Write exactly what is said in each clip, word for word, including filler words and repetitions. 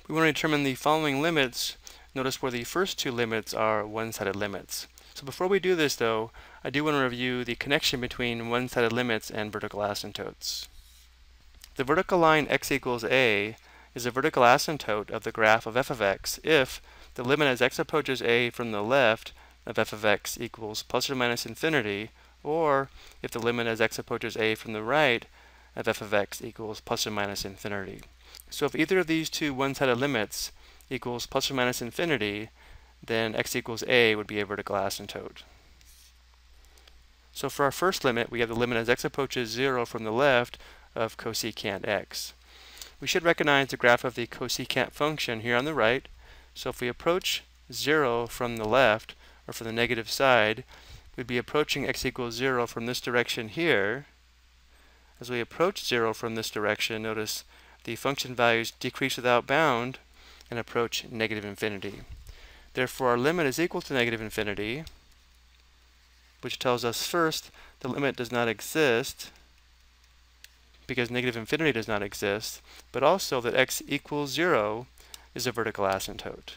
we want to determine the following limits. Notice where the first two limits are one-sided limits. So before we do this though, I do want to review the connection between one-sided limits and vertical asymptotes. The vertical line x equals a is a vertical asymptote of the graph of f of x if the limit as x approaches a from the left of f of x equals plus or minus infinity, or if the limit as x approaches a from the right of f of x equals plus or minus infinity. So if either of these two one-sided limits equals plus or minus infinity, then x equals a would be a vertical asymptote. So for our first limit, we have the limit as x approaches zero from the left of cosecant x. We should recognize the graph of the cosecant function here on the right. So if we approach zero from the left, or from the negative side, we'd be approaching x equals zero from this direction here. As we approach zero from this direction, notice the function values decrease without bound and approach negative infinity. Therefore, our limit is equal to negative infinity, which tells us first the limit does not exist because negative infinity does not exist, but also that x equals zero is a vertical asymptote.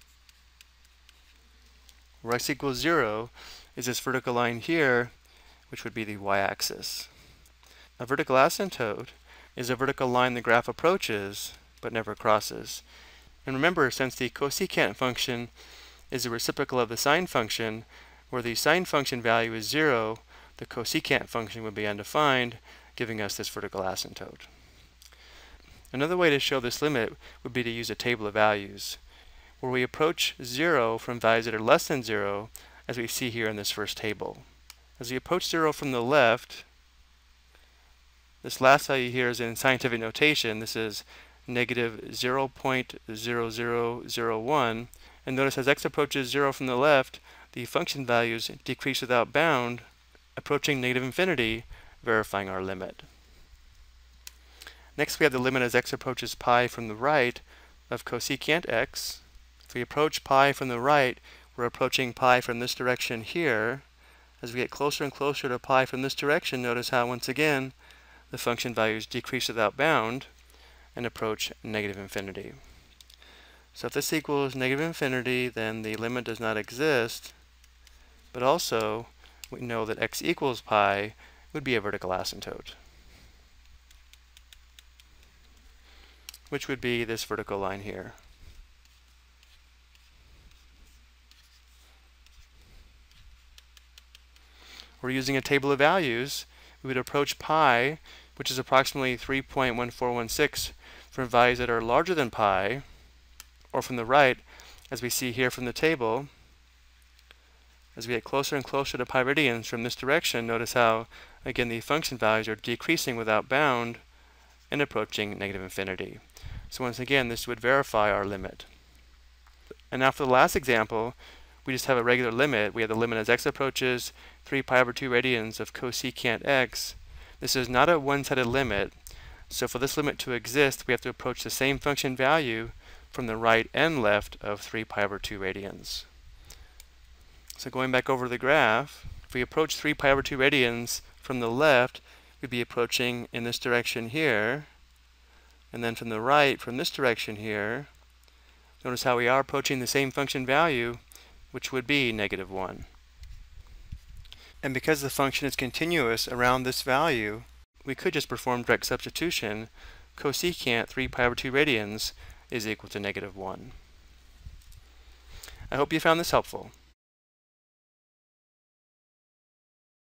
Where x equals zero is this vertical line here, which would be the y-axis. A vertical asymptote is a vertical line the graph approaches but never crosses. And remember, since the cosecant function is a reciprocal of the sine function, where the sine function value is zero, the cosecant function would be undefined, giving us this vertical asymptote. Another way to show this limit would be to use a table of values, where we approach zero from values that are less than zero, as we see here in this first table. As we approach zero from the left, this last value here is in scientific notation. This is negative zero point zero zero zero one. And notice as x approaches zero from the left, the function values decrease without bound, approaching negative infinity, verifying our limit. Next we have the limit as x approaches pi from the right of cosecant x. If we approach pi from the right, we're approaching pi from this direction here. As we get closer and closer to pi from this direction, notice how once again the function values decrease without bound and approach negative infinity. So if this equals negative infinity, then the limit does not exist, but also we know that x equals pi would be a vertical asymptote, which would be this vertical line here. We're using a table of values. We would approach pi, which is approximately three point one four one six, from values that are larger than pi, or from the right, as we see here from the table. As we get closer and closer to pi radians from this direction, notice how, again, the function values are decreasing without bound and approaching negative infinity. So once again, this would verify our limit. And now for the last example, we just have a regular limit. We have the limit as x approaches three pi over two radians of cosecant x. This is not a one-sided limit, so for this limit to exist, we have to approach the same function value from the right and left of three pi over two radians. So going back over the graph, if we approach three pi over two radians from the left, we'd be approaching in this direction here, and then from the right, from this direction here, notice how we are approaching the same function value, which would be negative one. And because the function is continuous around this value, we could just perform direct substitution. Cosecant three pi over two radians is equal to negative one. I hope you found this helpful.